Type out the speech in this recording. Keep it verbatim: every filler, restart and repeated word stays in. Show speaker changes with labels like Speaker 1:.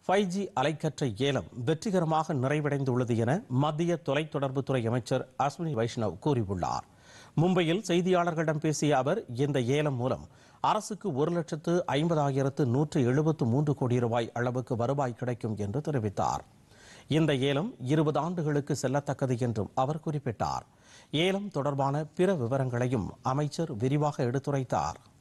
Speaker 1: Five G அலைக்கற்றை ஏலம் வெற்றிகரமாக நிறைவடைந்துள்ளது என மத்திய தொலைத்தொடர்புத்துறை அமைச்சர் அஸ்வினி வைஷ்ணவ் கூறியுள்ளார். மும்பையில் செய்தியாளர்களிடம் பேசிய அவர், இந்த ஏலம் மூலம் அரசுக்கு ஒரு லட்சத்து ஐம்பதாயிரத்து நூற்று எழுபத்து மூன்று கோடி ரூபாய் அளவுக்கு வருவாய் கிடைக்கும் என்று தெரிவித்தார். இந்த ஏலம் இருபது ஆண்டுகளுக்கு செல்லத்தக்கது என்றும் அவர் குறிப்பிட்டார். ஏலம் தொடர்பான பிற விவரங்களையும் அமைச்சர் விரிவாக எடுத்துரைத்தார்.